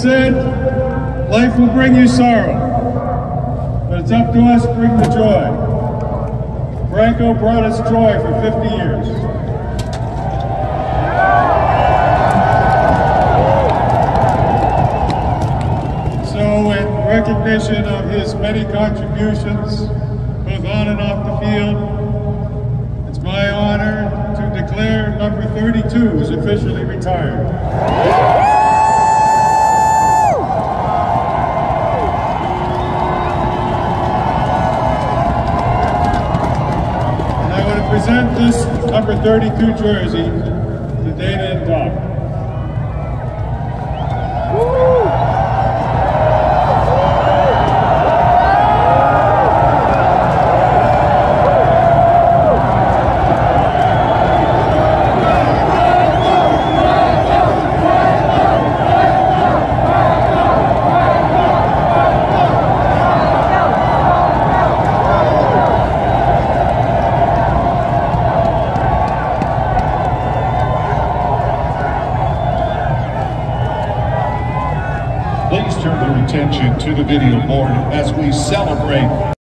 said, life will bring you sorrow, but it's up to us to bring the joy. Franco brought us joy for 50 years. So in recognition of his many contributions, both on and off the field, it's my honor to declare number 32 is officially retired. Present this number 32 jersey to Dana and Doc. Please turn your attention to the video board as we celebrate